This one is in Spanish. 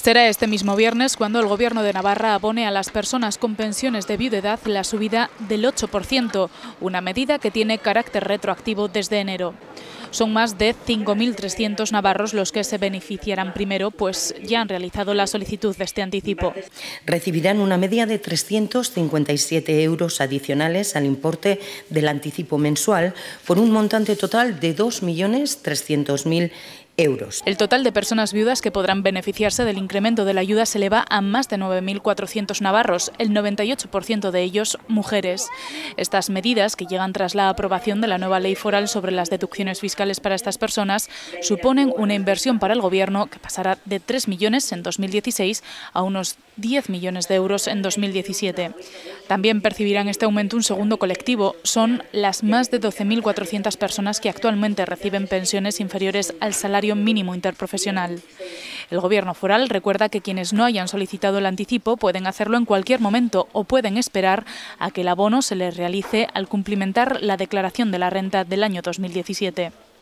Será este mismo viernes cuando el Gobierno de Navarra abone a las personas con pensiones de viudedad la subida del 8%, una medida que tiene carácter retroactivo desde enero. Son más de 5.300 navarros los que se beneficiarán primero, pues ya han realizado la solicitud de este anticipo. Recibirán una media de 357 euros adicionales al importe del anticipo mensual por un montante total de 2.300.000 euros. El total de personas viudas que podrán beneficiarse del incremento de la ayuda se eleva a más de 9.400 navarros, el 98% de ellos mujeres. Estas medidas, que llegan tras la aprobación de la nueva ley foral sobre las deducciones fiscales para estas personas, suponen una inversión para el Gobierno que pasará de 3 millones en 2016 a unos 10 millones de euros en 2017. También percibirán este aumento un segundo colectivo. Son las más de 12.400 personas que actualmente reciben pensiones inferiores al salario mínimo interprofesional. El Gobierno foral recuerda que quienes no hayan solicitado el anticipo pueden hacerlo en cualquier momento o pueden esperar a que el abono se les realice al cumplimentar la declaración de la renta del año 2017.